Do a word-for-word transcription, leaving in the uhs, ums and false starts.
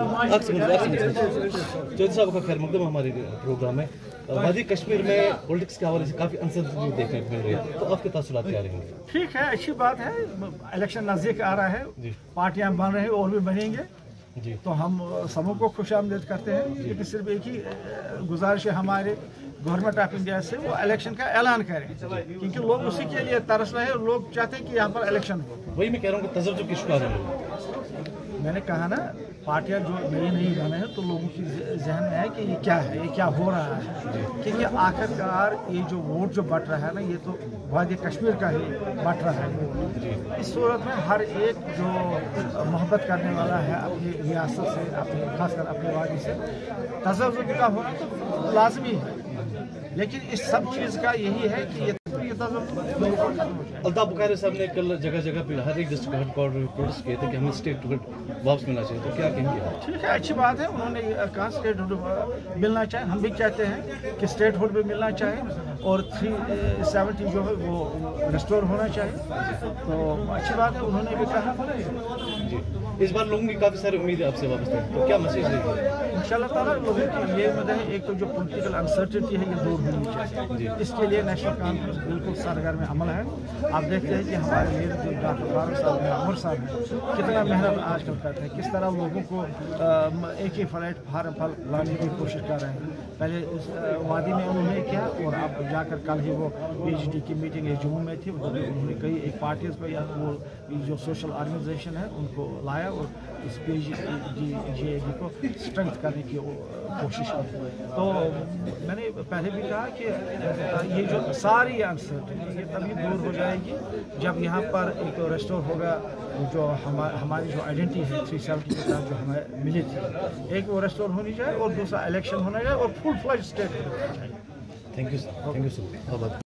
चौधरी साहब का खैर मकदम हमारे प्रोग्राम है। वादी कश्मीर में पॉलिटिक्स के हवाले से काफ़ी अनसर्टेनिटी देखने को मिल रही है, तो आपके तासुरात क्या रहेंगे? ठीक है, अच्छी बात है। इलेक्शन नज़दीक आ रहा है, पार्टियां बन रही हैं और भी बनेंगे जी, तो हम सबों को खुशामदीद करते हैं। लेकिन सिर्फ एक ही गुजारिश है हमारे गवर्नमेंट ऑफ इंडिया से, वो इलेक्शन का ऐलान करें, क्योंकि लोग उसी के लिए तरस रहे हैं और लोग चाहते हैं कि यहाँ पर इलेक्शन हो। वही मैं कह रहा हूँ कि तजर्बे की शिकार है। मैंने कहा ना, पार्टियां जो नई नई बने हैं तो लोगों की जहन में है कि ये क्या है, ये क्या हो रहा है, क्योंकि आखिरकार ये जो वोट जो बट रहा है ना, ये तो वादी कश्मीर का ही बट रहा है। इस सूरत में हर एक जो मोहब्बत करने वाला है अपनी रियासत से, अपने खासकर अपने वादी से, तजर्बे का होना तो लाजमी है। लेकिन इस सब चीज़ का यही है कि ये अल्ताफ बुखारी साहब ने कल जगह जगह पे हर एक डिस्ट्रिक्ट हेडक्वार्टर प्रोटेस्ट किए थे कि हमें स्टेट टिकट वापस मिलना चाहिए, तो क्या कहेंगे? ठीक है, अच्छी बात है, उन्होंने कहा स्टेट हुड मिलना चाहिए। हम भी कहते हैं कि स्टेट हुड भी मिलना चाहिए और थ्री सेवेंटी जो है वो रिस्टोर होना चाहिए, तो अच्छी बात है, उन्होंने भी कहा जी। इस बार लोगों की काफ़ी सारी उम्मीदें आपसे वापस हैं, तो क्या मैसेज है? इंशाल्लाह ताला लोगों की ये मदद है, एक तो जो पॉलिटिकल अनसर्टेनिटी है ये दूर होनी चाहिए, इसके लिए नेशनल कॉन्फ्रेंस बिल्कुल सरगर्म में अमल है। आप देखते हैं कि हमारे लीडर जो डॉक्टर फारूक साहब हैं, उमर साहब हैं, कितना मेहनत आजकल करते हैं, किस तरह लोगों को एक ही फ्लैट फार्म पर लाने की कोशिश कर रहे हैं। पहले इस वादी में उन्होंने किया और अब जाकर कल ही वो पी एच डी की मीटिंग है जम्मू में थी, उन्होंने कई एक पार्टीज को या वो जो सोशल ऑर्गेनाइजेशन है उनको लाया और इस P H D G A D को स्ट्रेंथ करने की कोशिश की। तो मैंने पहले भी कहा कि ये जो सारी अनसर्टेनिटी ये तभी दूर हो जाएगी जब यहाँ पर एक तो रेस्टोर होगा जो हमा, हमारी जो आइडेंटिटी है थ्री सेवेंटी के साथ जो हमें मिली थी, एक वो रेस्टोर होनी चाहिए और दूसरा इलेक्शन होना चाहिए और फुल फ्लैज स्टेट होना चाहिए। Thank you sir, thank you sir.